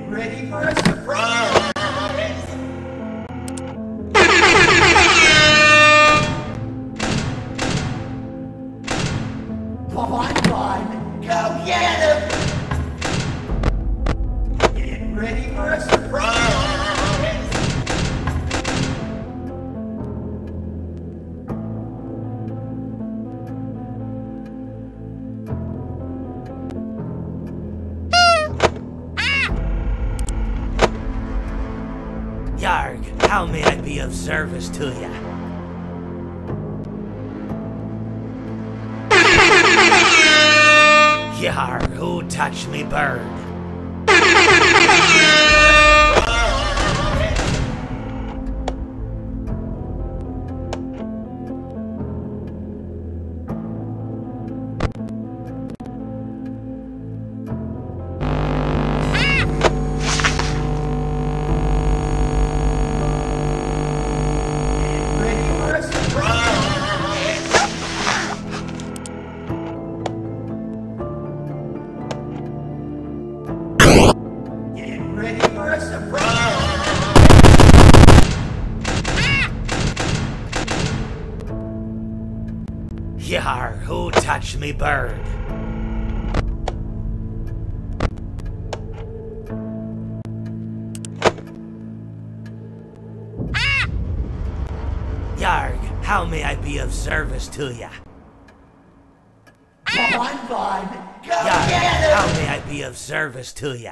Ready for a surprise! Come on, go get him! Get ready for a surprise! Yarg, how may I be of service to ya? Yarg, who touched me bird? Yar, who touched me bird? Yarg, how may I be of service to ya? Come on, bud, go Yarg, get him! how may I be of service to ya?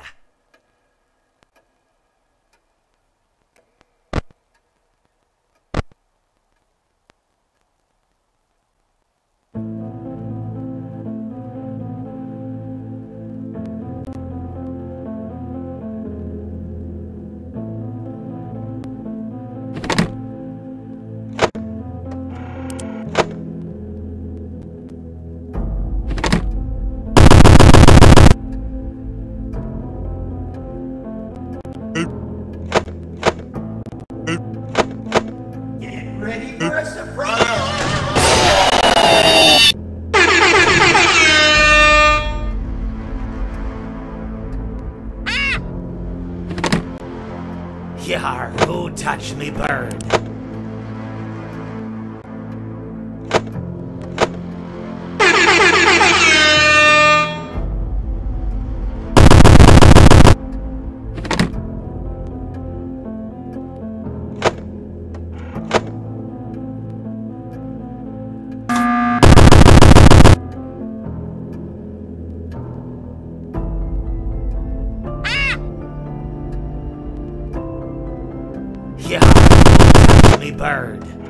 Get ready for a surprise! Yar, who touched me bird? Yar, who touched me bird?